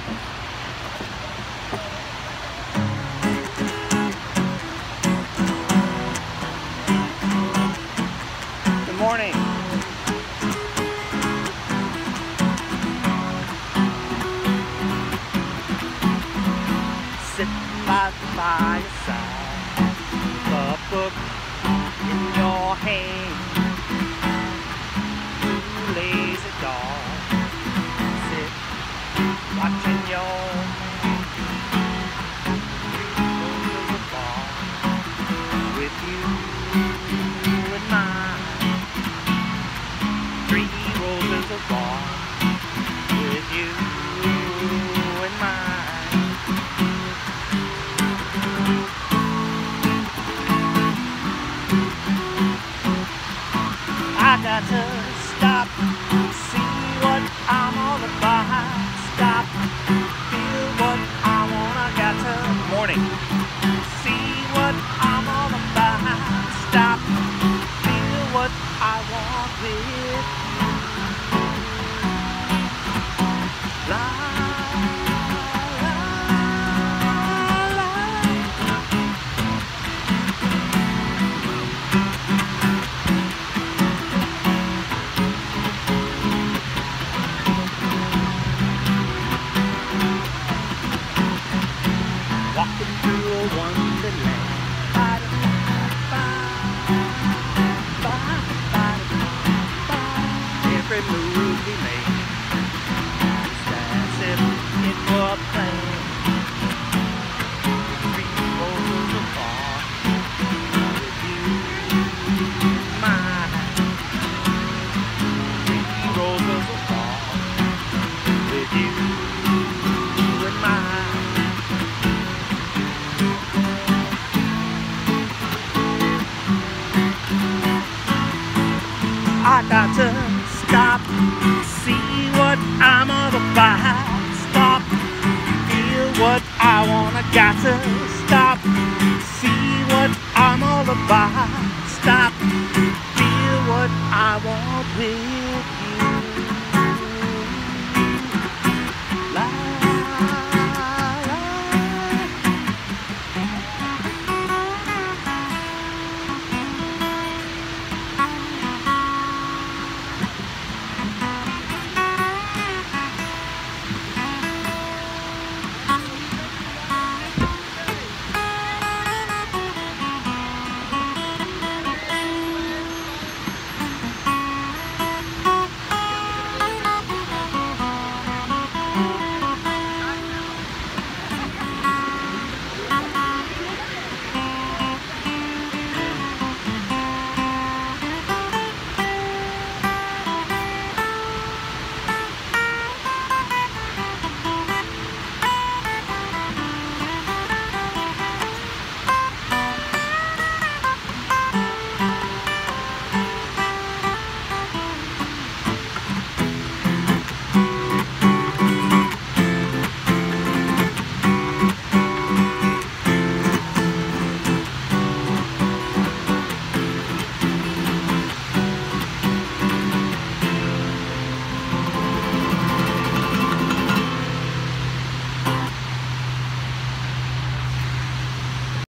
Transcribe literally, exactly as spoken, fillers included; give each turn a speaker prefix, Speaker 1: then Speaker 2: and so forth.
Speaker 1: Good morning. Sitting by the fireside, a book in your hand, too lazy dog, sit watching your roll to the bar with you and mine. Three rolls of bar with you and mine. I got to stop, see what I'm all about. Stop, feel what I want. I got to morning, see what I'm all about. Stop, feel what I want with you. La, la, la. Walking through a wonderland. Every move we make is as if it were planned. Three rolls of bar with you, mine. Three rolls of bar with you and mine. I got to stop, see what I'm all about. Stop, feel what I wanna. Got to